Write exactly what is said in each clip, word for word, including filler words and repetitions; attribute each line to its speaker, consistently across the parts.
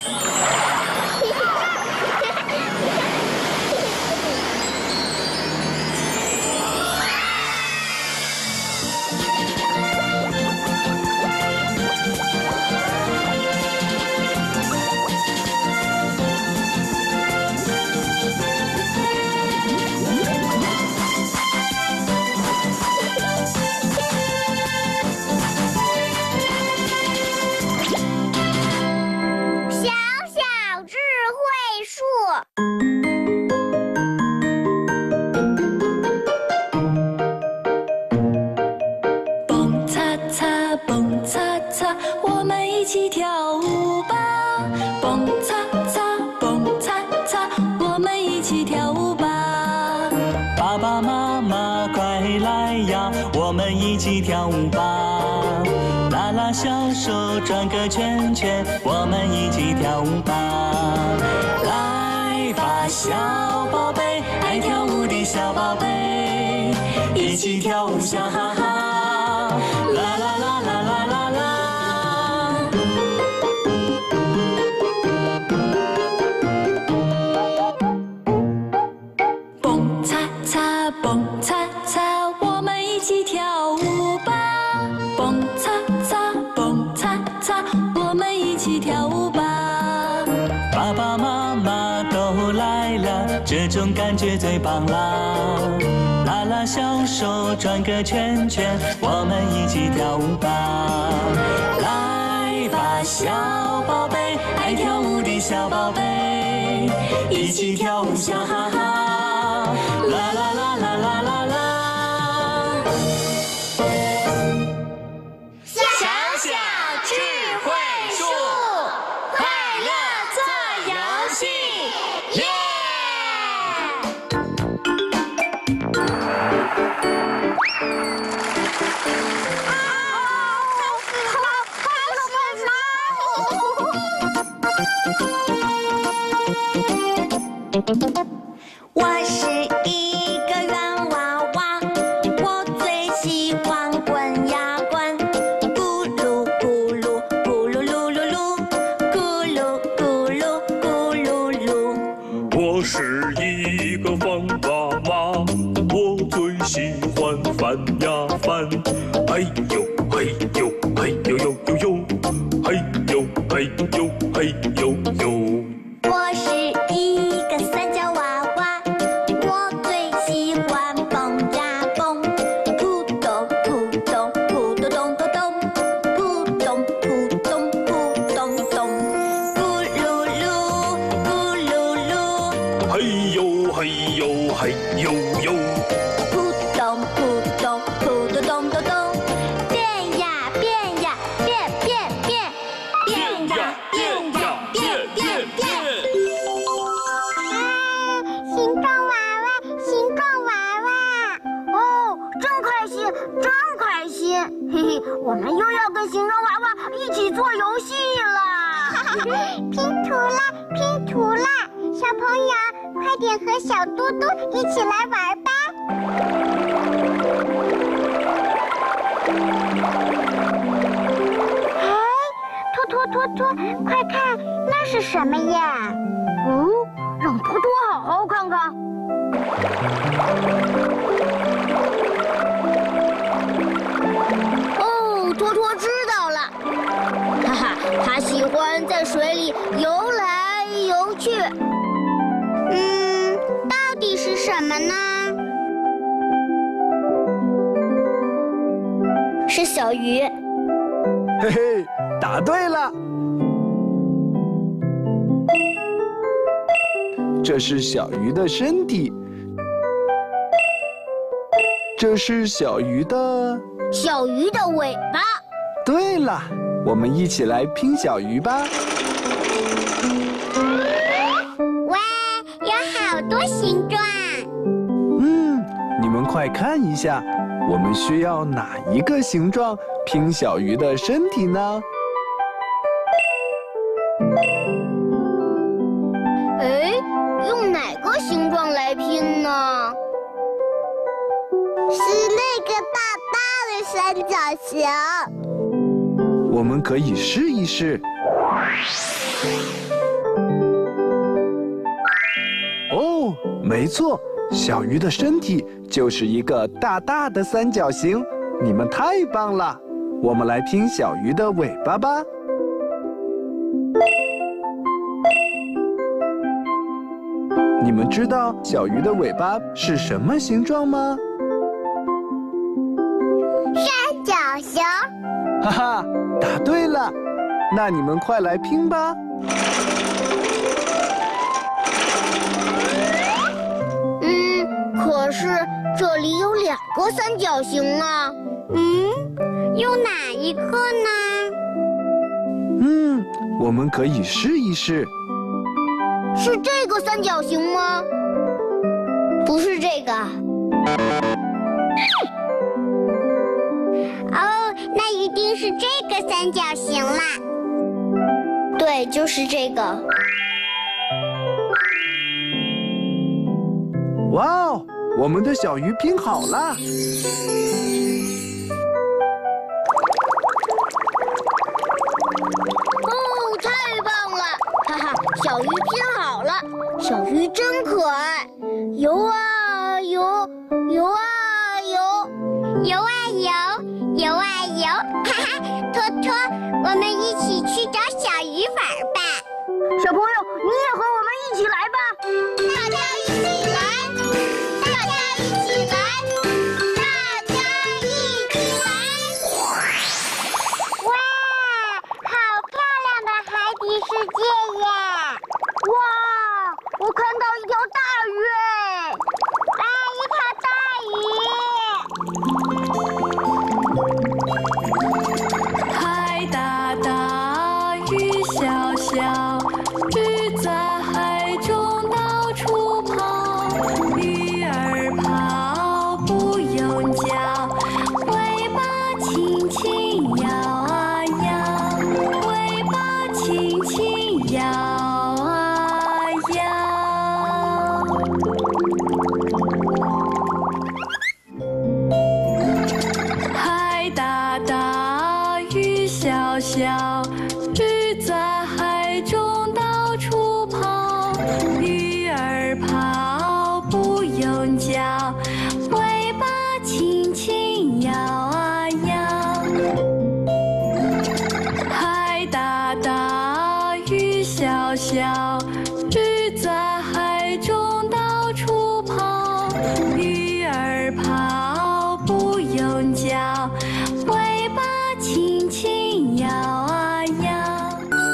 Speaker 1: 跳舞吧，拉拉小手转个圈圈，我们一起跳舞吧。来吧，小宝贝，爱跳舞的小宝贝，一起跳舞笑哈哈，啦啦啦啦啦啦啦。蹦擦擦，蹦擦擦，我们一起跳舞。跳舞吧，爸爸妈妈都来了，这种感觉最棒啦！拉拉小手转个圈圈，我们一起跳舞吧。来吧，小宝贝，爱跳舞的小宝贝，一起跳舞笑哈哈，啦啦啦啦啦啦啦。
Speaker 2: 我是一个圆娃娃，我最喜欢滚呀滚，咕噜咕噜咕噜噜噜噜，咕噜咕噜咕噜噜。
Speaker 3: 我是一个方娃娃，我最喜欢翻呀翻，哎呦哎呦哎呦呦呦呦，哎呦哎呦哎呦呦。
Speaker 2: 我是一个三角娃娃，我最喜欢蹦呀蹦，扑咚扑咚扑咚咚咚咚，扑咚扑咚扑咚咚，咕噜噜咕噜噜，
Speaker 3: 嘿呦嘿呦嘿呦呦，
Speaker 2: 扑咚扑咚扑咚咚咚咚，变呀变呀变变变，变呀变呀变变变。形状娃娃，形状娃娃，
Speaker 4: 哦，真开心，真开心！嘿嘿，我们又要跟形状娃娃一起做游戏了。
Speaker 2: 拼图啦，拼图啦！小朋友，快点和小嘟嘟一起来玩吧！哎，托托托托，快看，那是什么呀？
Speaker 4: 哦，让托托好好看看。哦，托托知道了，哈哈，他喜欢在水里游来游去。
Speaker 2: 嗯，到底是什么呢？
Speaker 4: 是小鱼。
Speaker 5: 嘿嘿，答对了。这是小鱼的身体，这是小鱼的
Speaker 4: 小鱼的尾巴。
Speaker 5: 对了，我们一起来拼小鱼吧。
Speaker 2: 哇，有好多形状。
Speaker 5: 嗯，你们快看一下，我们需要哪一个形状拼小鱼的身体呢？
Speaker 4: 哎，用哪个形状来拼呢？
Speaker 2: 是那个大大的三角形。
Speaker 5: 我们可以试一试。 没错，小鱼的身体就是一个大大的三角形。你们太棒了！我们来听小鱼的尾巴吧。你们知道小鱼的尾巴是什么形状吗？
Speaker 2: 三角形。
Speaker 5: 哈哈，答对了！那你们快来拼吧。
Speaker 4: 嗯，可是这里有两个三角形啊。
Speaker 2: 嗯，有哪一个呢？
Speaker 5: 嗯，我们可以试一试。
Speaker 4: 是这个三角形吗？不是这个。
Speaker 2: 哦，那一定是这个三角形啦。
Speaker 4: 对，就是这个。
Speaker 5: 哇哦，我们的小鱼拼好了！
Speaker 4: 哦，太棒了！哈哈，小鱼拼好了，小鱼真可爱，游啊游，游啊游，
Speaker 2: 游啊游，游啊游，哈哈！托托，我们一起去找小鱼玩吧。
Speaker 4: 小朋友，你也和我们一起来吧！
Speaker 2: 大家一起来，大家一起来，大家一起来！哇，好漂亮的海底世界呀！
Speaker 4: 哇，我看到一条大鱼哎！
Speaker 2: 啊，一条大鱼！
Speaker 1: 海大大，鱼小小，鱼在海中到处跑，鱼儿跑不用叫，尾巴轻轻摇啊摇，尾巴轻轻摇啊摇。海大大，鱼小小，鱼在海中到处跑，鱼儿跑不用叫，尾巴轻轻摇啊摇。海大大，鱼小小，鱼在海中到处跑，鱼儿跑不用叫，尾巴轻轻摇啊摇。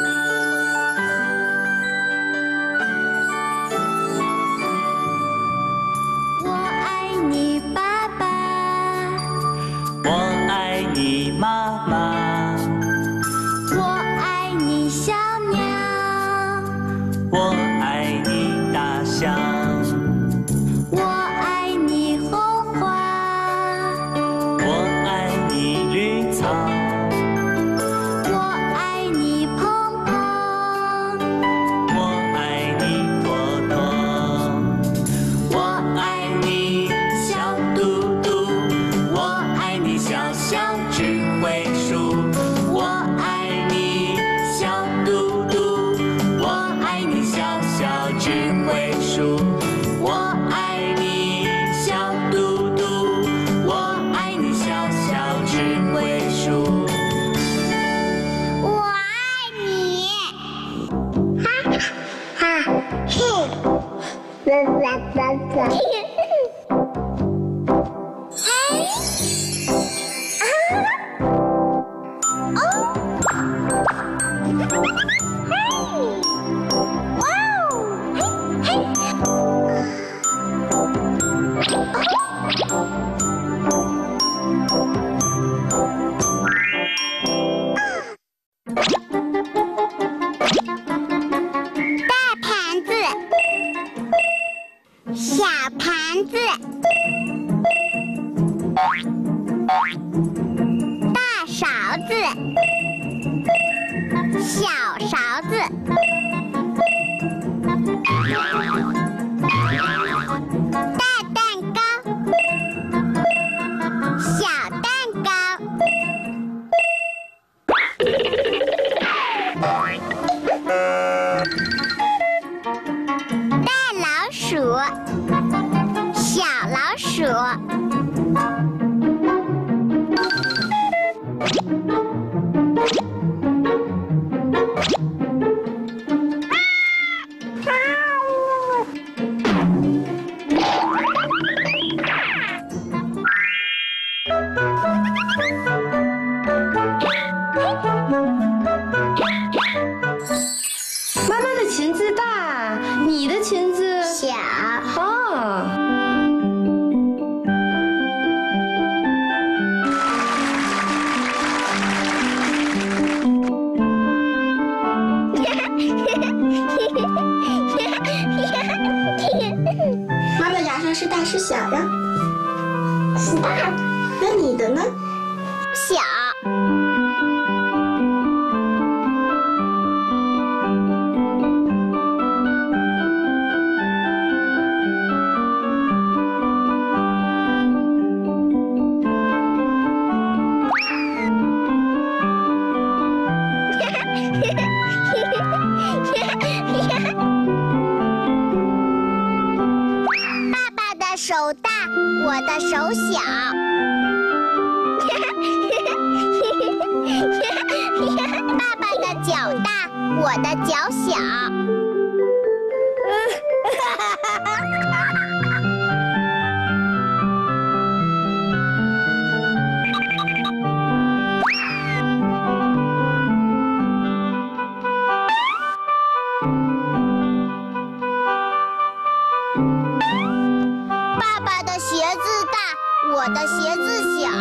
Speaker 1: 我爱你爸爸， 我爱你妈妈，
Speaker 2: 我爱你小鸟，
Speaker 1: 我爱你大象，
Speaker 2: 我爱你红花，
Speaker 1: 我爱你绿草，
Speaker 2: 我爱你鹏鹏，
Speaker 1: 我爱你朵朵，我爱你小嘟嘟，我爱你小小智慧树，我爱你小嘟嘟，我爱你小小智慧树，我爱你小嘟嘟，我爱你小小智慧树。
Speaker 2: 我爱你。哈哈嘿，啦啦啦啦。嘿，啊，哦，嘿，哇哦，嘿嘿。大盘子，小盘子，大勺子，小勺子，大蛋糕，小蛋糕。大老鼠，
Speaker 6: 小呀？是大的。那你的呢？
Speaker 4: 小。爸爸的手大，我的手小。爸爸的脚大，我的脚小。爸爸的鞋子大，我的鞋子小。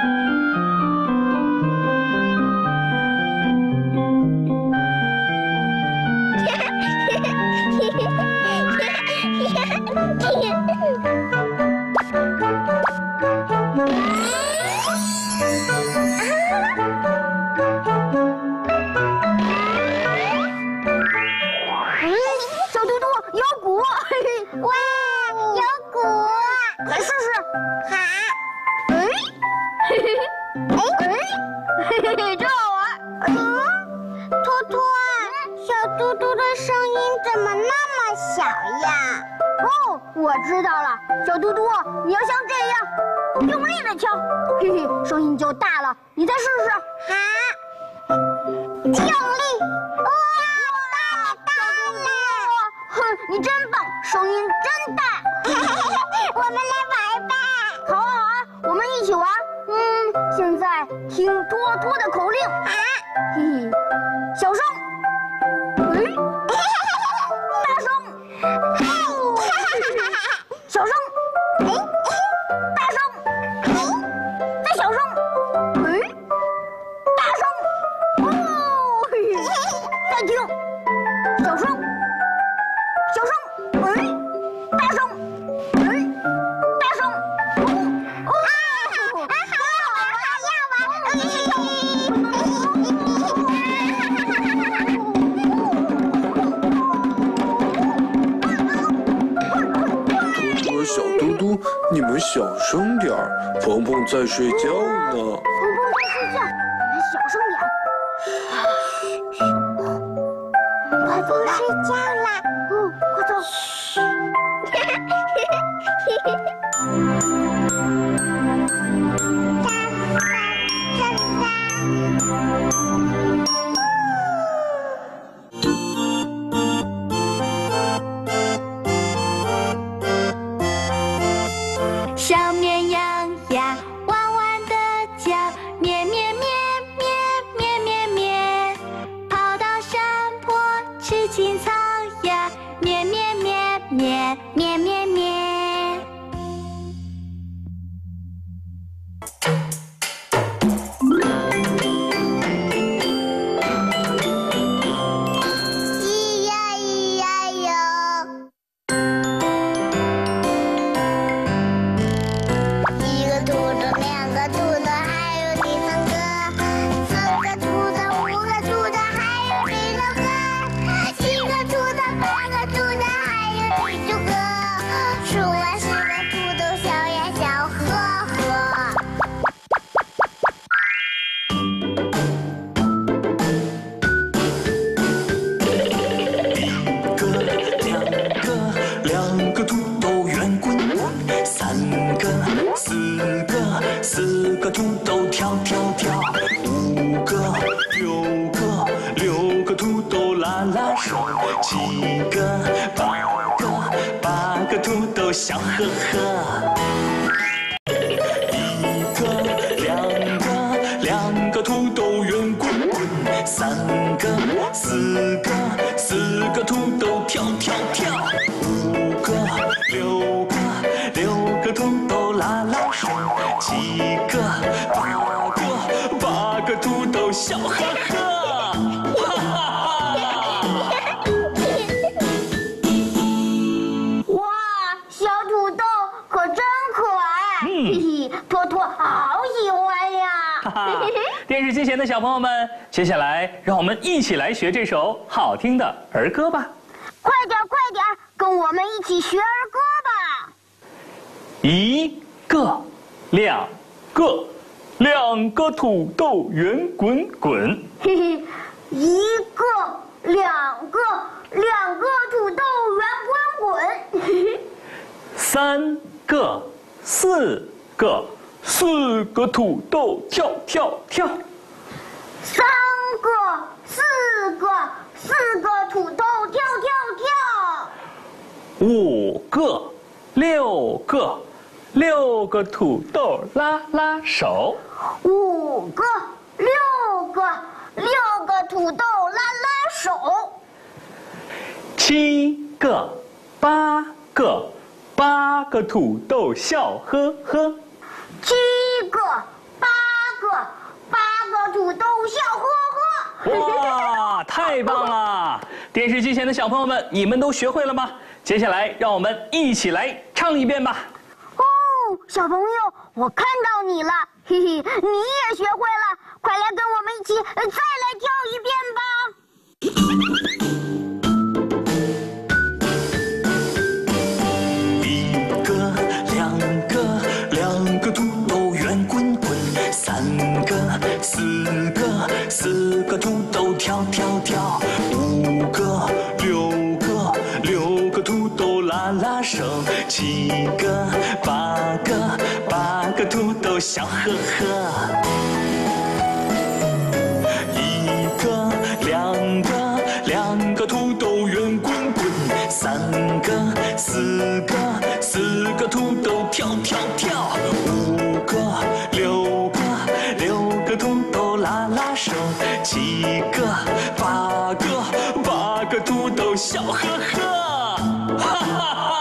Speaker 2: 小嘟嘟有鼓，
Speaker 4: 哇，有鼓！
Speaker 2: 来试试。
Speaker 4: 好。
Speaker 2: 哎，嘿嘿嘿，哎哎，嘿嘿嘿，真好玩。
Speaker 4: 嗯，托托，小嘟嘟的声音怎么那么小呀？
Speaker 2: 哦，我知道了，小嘟嘟，你要像这样用力的敲，嘿嘿，声音就大了。你再试试。
Speaker 4: 好，用力！哇，大了大了！
Speaker 2: 哼，你真棒，声音真大。
Speaker 4: 我们来玩吧。
Speaker 2: 好啊好啊，我们一起玩。嗯，现在听托托的口令。
Speaker 4: 啊，
Speaker 2: 嘿嘿，小声，哎，大声，小声，哎，大声，哎，再小声，哎，大声，哦，嘿嘿，再听，小声，小声，哎，大声，哎，大声，哦，哦，
Speaker 4: 啊，好要玩，好要玩！
Speaker 3: 托托、小嘟嘟，你们小声点儿，鹏鹏在睡觉呢。
Speaker 2: 鹏鹏在睡觉，你们小声点。快走啦！
Speaker 4: 睡觉啦。
Speaker 2: 嗯，快走。
Speaker 1: 小绵羊呀，弯弯的脚，咩咩咩咩咩咩咩，跑到山坡吃青草呀，咩咩咩咩咩咩咩。
Speaker 4: 咿呀咿呀哟，一个兔子，两个兔子，还有第三个，四个兔子，五个兔子，还有第六个，七个兔子，八个兔子，还有第九个，数完十个兔都笑呀笑，呵呵。
Speaker 1: 两个土豆圆滚滚，三个四个四个土豆跳跳跳，五个六个六个土豆拉拉手，七个八个八个土豆笑呵呵。一个两个两个土豆圆滚滚，三个四个四个土豆跳跳跳，五个六个六个土豆拉拉手，七个八个八个土豆笑呵呵。哈哈
Speaker 2: 哇，小土豆可真
Speaker 1: 心弦的小朋友们，接下来让我们一起来学这首好听的儿歌吧。
Speaker 4: 快点快点，跟我们一起学儿歌吧。
Speaker 1: 一个，两个，两个土豆圆滚滚。
Speaker 4: 嘿嘿，一个，两个，两个土豆圆滚滚。嘿嘿，三
Speaker 1: 个，四个，四个土豆跳跳跳。
Speaker 4: 三个，四个，四个土豆跳跳跳。
Speaker 1: 五个，六个，六个土豆拉拉手。
Speaker 4: 五个，六个，六个土豆拉拉手。
Speaker 1: 七个，八个，八个土豆笑呵呵。
Speaker 4: 七个，八个，八个土豆笑呵呵。
Speaker 1: 哇，太棒了！电视机前的小朋友们，你们都学会了吗？接下来，让我们一起来唱一遍吧。
Speaker 4: 哦，小朋友，我看到你了，嘿嘿，你也学会了，快来跟我们一起再来跳一遍吧。
Speaker 1: 一个，两个，两个土豆圆滚滚；三个，四个，四个土豆跳跳跳；五个，六个，六个土豆拉拉手；七个，八个，八个土豆笑呵呵。一个，两个，两个土豆圆滚滚；三个，四个，四个土豆跳跳跳；五个，六个，六个土豆拉拉手；七个，八个，八个土豆笑呵呵，哈哈哈！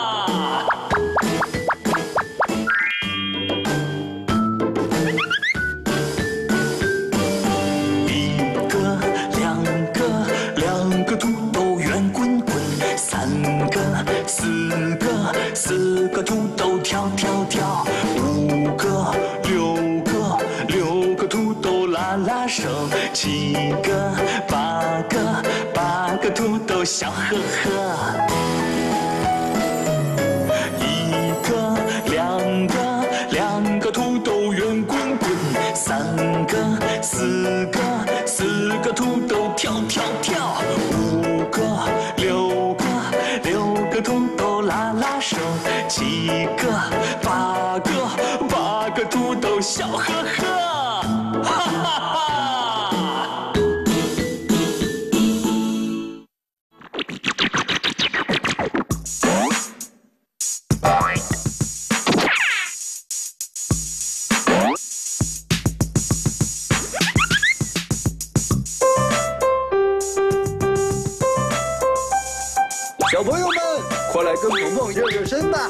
Speaker 1: 一个，两个，两个土豆圆滚滚；三个，四个，四个土豆跳跳跳；五个，六个，六个土豆拉拉手；七个，八个，八个土豆笑呵呵。一个，两个，两个土豆圆滚滚；三个，四个，四个土豆跳跳跳；五个，六个，六个土豆拉拉手；七个，八个，八个土豆笑呵呵，哈哈哈！
Speaker 5: 小朋友们，快来跟鹏鹏热热身吧！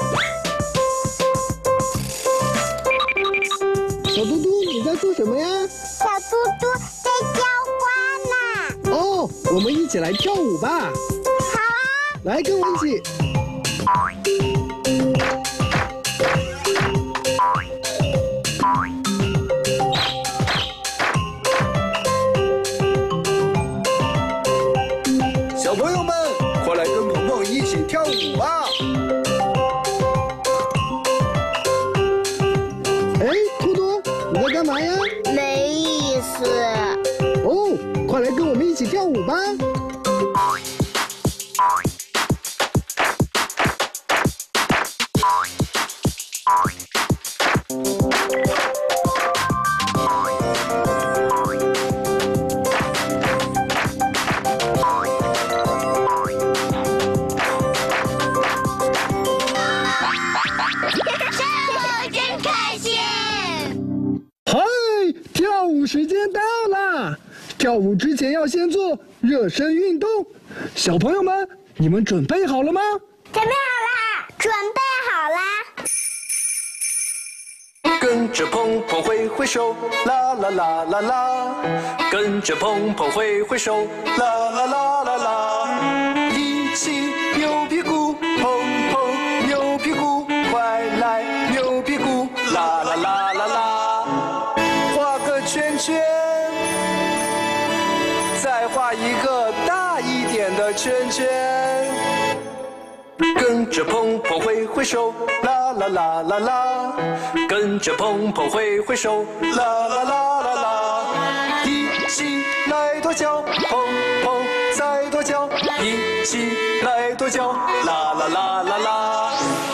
Speaker 5: 小嘟嘟，你在做什么呀？
Speaker 4: 小嘟嘟在浇花呢。
Speaker 5: 哦，我们一起来跳舞吧！
Speaker 4: 好啊，
Speaker 5: 来，跟我一起。小朋友们，快来跟鹏鹏一起跳舞吧！哎，嘟嘟，你在干嘛呀？
Speaker 4: 没意思。
Speaker 5: 哦，快来跟我们一起跳舞吧！时间到了，跳舞之前要先做热身运动。小朋友们，你们准备好了吗？
Speaker 4: 准备好啦，准备好啦。
Speaker 5: 跟着鹏鹏挥挥手，啦啦啦啦啦。跟着鹏鹏挥挥手，啦啦啦啦啦。一起扭屁股，鹏鹏扭屁股，快来扭屁股，啦啦啦啦啦。画个圈圈， 圈圈。跟着鹏鹏挥挥手，啦啦啦啦啦。跟着鹏鹏挥挥手，啦啦啦啦啦。一起来跺脚，鹏鹏再跺脚，一起来跺脚，啦啦啦啦啦。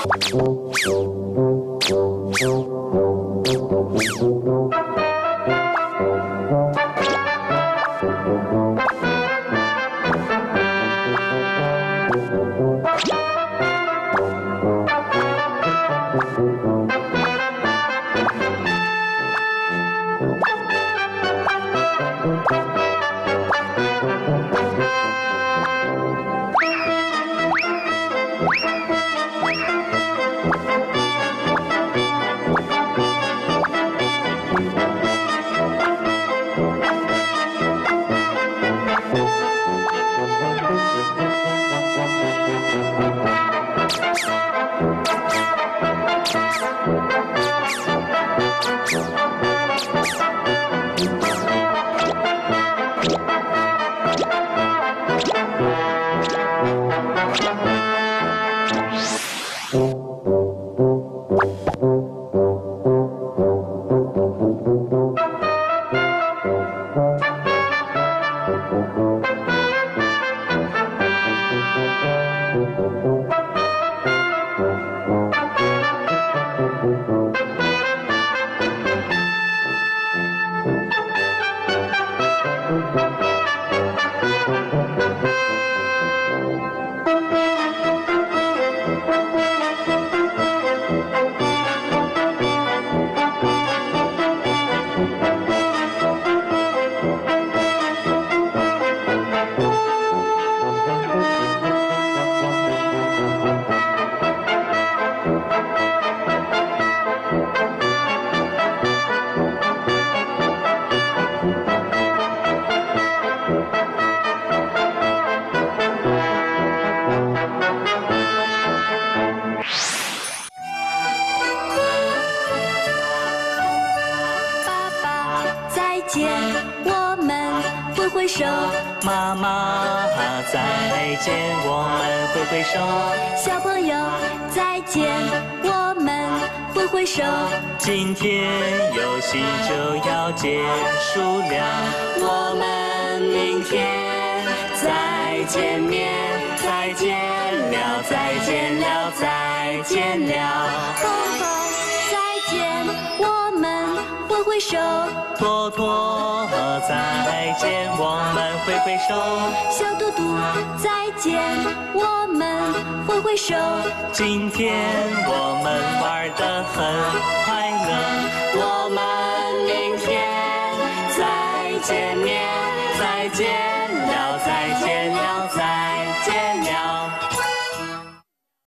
Speaker 1: 妈妈再见，我们挥挥手。
Speaker 2: 小朋友再见，我们挥挥手。
Speaker 1: 今天游戏就要结束了，我们明天再见面，再见了，再见了，再见了。
Speaker 2: 鹏鹏再见，我们挥挥手。
Speaker 1: 托托再见，我们挥挥手。
Speaker 2: 小嘟嘟再见，我们挥挥手。
Speaker 1: 今天我们玩得很快乐，我们明天再见面，再见了，再见。